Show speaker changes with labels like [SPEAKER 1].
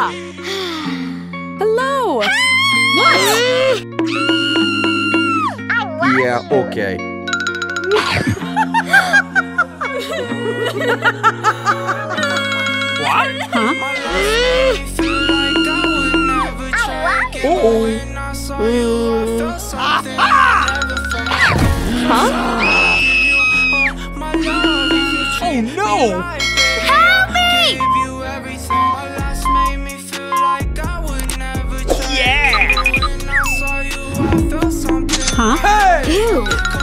[SPEAKER 1] Hello!
[SPEAKER 2] What?
[SPEAKER 3] Yeah, okay.
[SPEAKER 4] What?
[SPEAKER 1] Huh?
[SPEAKER 2] Uh-oh. Huh?
[SPEAKER 4] Oh no!
[SPEAKER 2] Help me!
[SPEAKER 4] Yeah!
[SPEAKER 1] Huh?
[SPEAKER 4] Hey!
[SPEAKER 2] Ew.